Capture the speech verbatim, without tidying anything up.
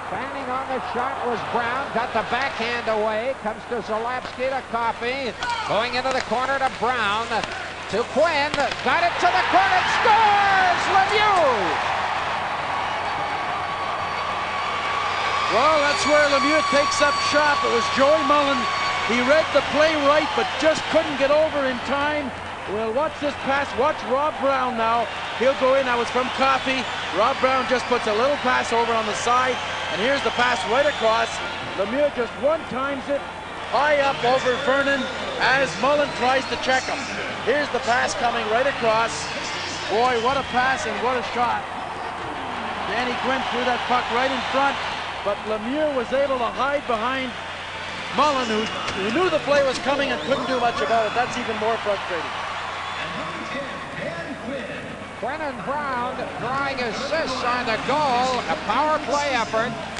Standing on the shot was Brown. Got the backhand away. Comes to Zalapski to Coffey. Going into the corner to Brown. To Quinn. Got it to the corner. Scores! Lemieux! Well, that's where Lemieux takes up shop. It was Joey Mullen. He read the play right, but just couldn't get over in time. Well, watch this pass. Watch Rob Brown now. He'll go in. That was from Coffey. Rob Brown just puts a little pass over on the side. And here's the pass right across. Lemieux just one times it high up over Vernon as Mullen tries to check him. Here's the pass coming right across. Boy, what a pass and what a shot. Danny Quinn threw that puck right in front, but Lemieux was able to hide behind Mullen, who, who knew the play was coming and couldn't do much about it. That's even more frustrating. Quinn and Brown drawing assists on the goal. A power play effort.